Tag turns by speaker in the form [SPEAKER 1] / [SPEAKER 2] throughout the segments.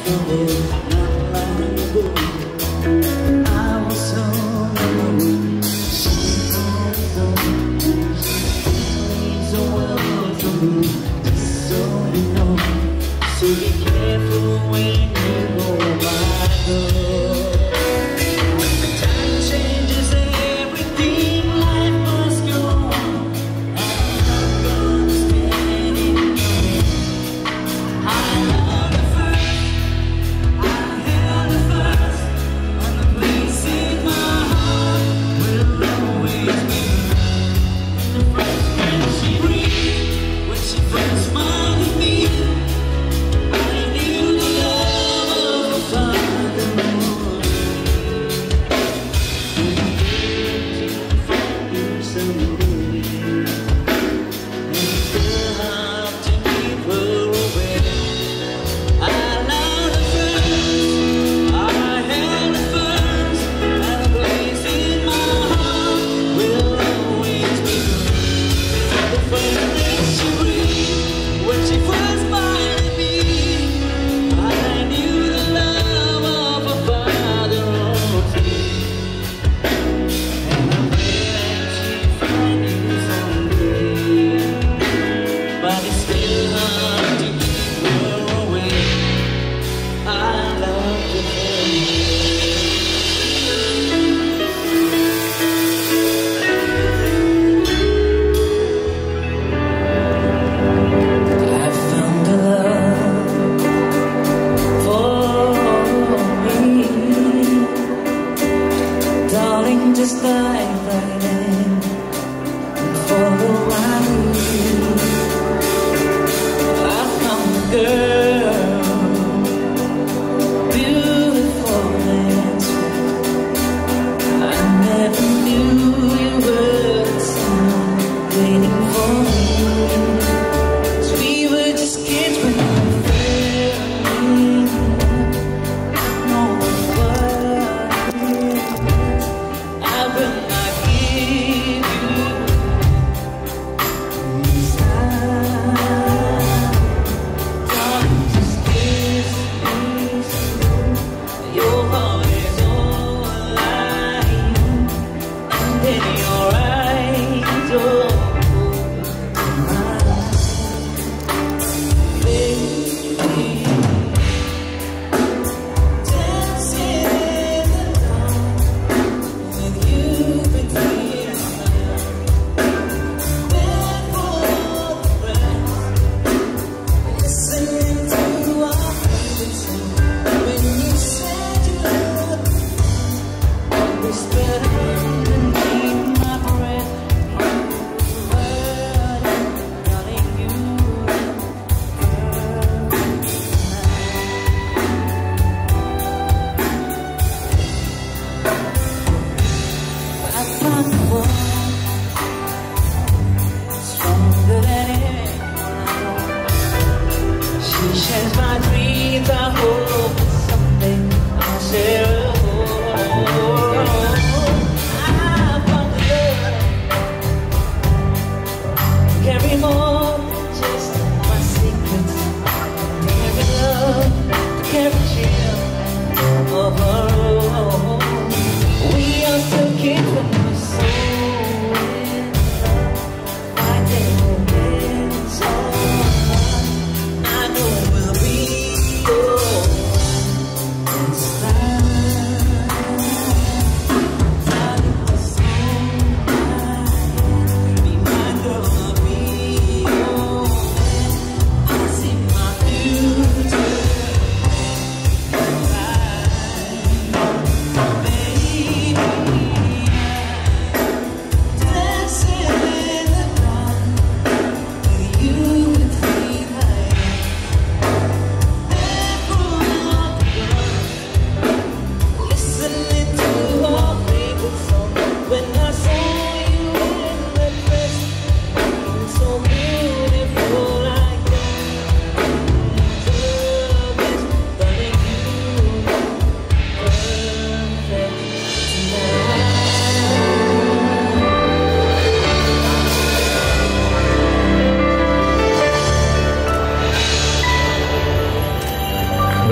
[SPEAKER 1] So be careful when you go by door. Time changes everything, life must go on. I'm not gonna stand in your way. I love the first, I held the first, and the place in my heart will always be the first when she breathed, when she first smiled at me. I knew the love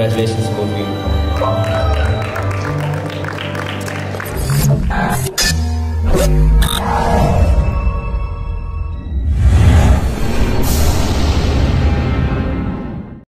[SPEAKER 1] Congratulations, both of you.